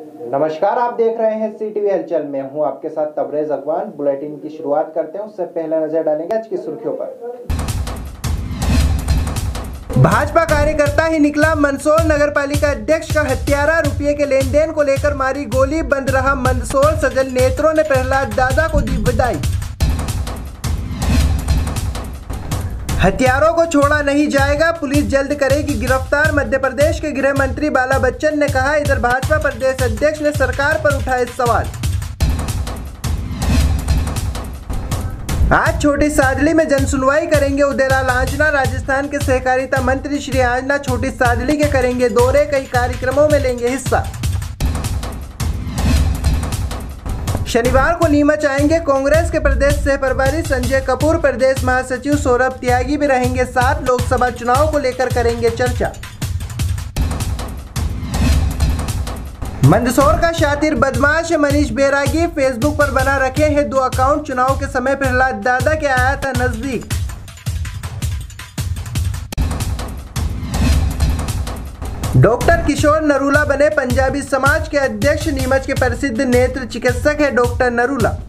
नमस्कार, आप देख रहे हैं CTV हलचल में हूं आपके साथ तबरेज अकवान। बुलेटिन की शुरुआत करते हैं, उससे पहले नजर डालेंगे आज की सुर्खियों पर। भाजपा कार्यकर्ता ही निकला मंदसौर नगरपालिका अध्यक्ष का हत्यारा, रुपये के लेन देन को लेकर मारी गोली, बंद रहा मंदसौर। सजल नेत्रों ने प्रहलाद दादा को दी विदाई। हत्यारों को छोड़ा नहीं जाएगा, पुलिस जल्द करेगी गिरफ्तार, मध्य प्रदेश के गृह मंत्री बाला बच्चन ने कहा। इधर भाजपा प्रदेश अध्यक्ष ने सरकार पर उठाए सवाल। आज छोटी सादड़ी में जनसुनवाई करेंगे उदयलाल आंजना। राजस्थान के सहकारिता मंत्री श्री आंजना छोटी सादड़ी के करेंगे दौरे, कई कार्यक्रमों में लेंगे हिस्सा। शनिवार को नीमच आएंगे कांग्रेस के प्रदेश सह प्रभारी संजय कपूर, प्रदेश महासचिव सौरभ त्यागी भी रहेंगे साथ। लोकसभा चुनाव को लेकर करेंगे चर्चा। मंदसौर का शातिर बदमाश मनीष बैरागी फेसबुक पर बना रखे हैं 2 अकाउंट। चुनाव के समय प्रहलाद दादा के आया था नजदीक। डॉक्टर किशोर नरूला बने पंजाबी समाज के अध्यक्ष। नीमच के प्रसिद्ध नेत्र चिकित्सक है डॉक्टर नरूला।